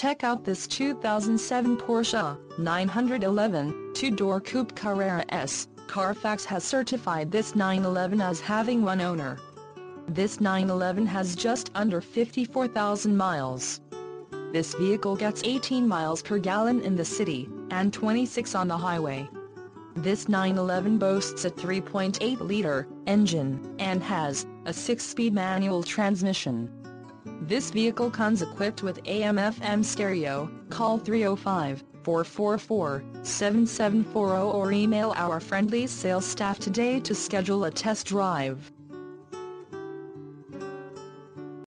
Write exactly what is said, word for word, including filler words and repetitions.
Check out this two thousand seven Porsche nine eleven two-door Coupe Carrera S. Carfax has certified this nine eleven as having one owner. This nine eleven has just under fifty-four thousand miles. This vehicle gets eighteen miles per gallon in the city, and twenty-six on the highway. This nine eleven boasts a three point eight liter engine, and has a six-speed manual transmission. This vehicle comes equipped with A M F M stereo. Call three oh five, four four four, seven seven four zero or email our friendly sales staff today to schedule a test drive.